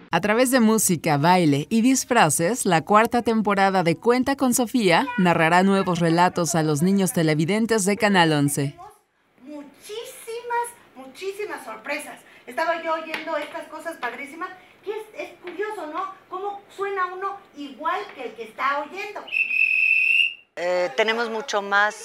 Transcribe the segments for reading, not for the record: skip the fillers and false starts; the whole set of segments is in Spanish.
A través de música, baile y disfraces, la cuarta temporada de Cuenta con Sofía narrará nuevos relatos a los niños televidentes de Canal 11. Muchísimas sorpresas. Estaba yo oyendo estas cosas padrísimas, que es curioso, ¿no? Cómo suena uno igual que el que está oyendo. Tenemos mucho más,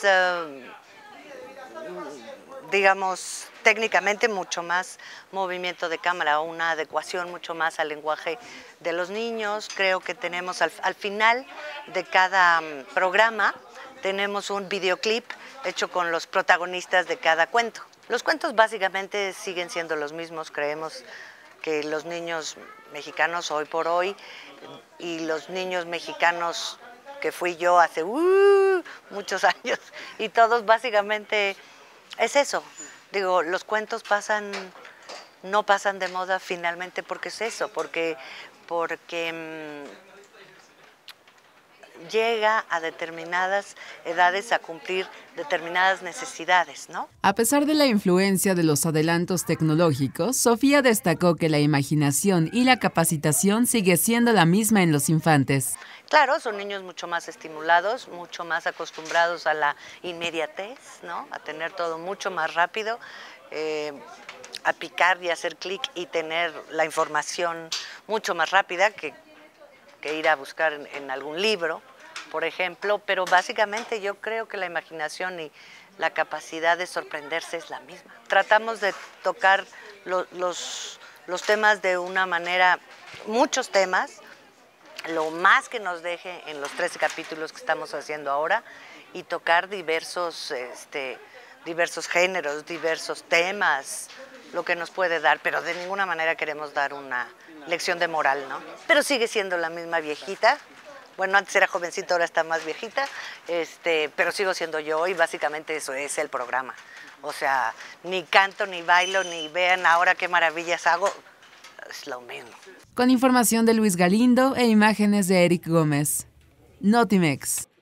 digamos, técnicamente mucho más movimiento de cámara, una adecuación mucho más al lenguaje de los niños. Creo que tenemos al final de cada programa, tenemos un videoclip hecho con los protagonistas de cada cuento. Los cuentos básicamente siguen siendo los mismos. Creemos que los niños mexicanos hoy por hoy y los niños mexicanos que fui yo hace muchos años, y todos básicamente es eso. Digo, los cuentos no pasan de moda finalmente porque es eso, porque llega a determinadas edades a cumplir determinadas necesidades, ¿no? A pesar de la influencia de los adelantos tecnológicos, Sofía destacó que la imaginación y la capacitación sigue siendo la misma en los infantes. Claro, son niños mucho más estimulados, mucho más acostumbrados a la inmediatez, ¿no? A tener todo mucho más rápido, a picar y hacer clic y tener la información mucho más rápida que ir a buscar en algún libro, por ejemplo, pero básicamente yo creo que la imaginación y la capacidad de sorprenderse es la misma. Tratamos de tocar los temas de una manera, muchos temas, lo más que nos deje en los 13 capítulos que estamos haciendo ahora, y tocar diversos géneros, diversos temas, lo que nos puede dar, pero de ninguna manera queremos dar una lección de moral, ¿no? Pero sigue siendo la misma viejita. Bueno, antes era jovencita, ahora está más viejita, pero sigo siendo yo y básicamente eso es el programa. O sea, ni canto, ni bailo, ni vean ahora qué maravillas hago, es lo mismo. Con información de Luis Galindo e imágenes de Eric Gómez. Notimex.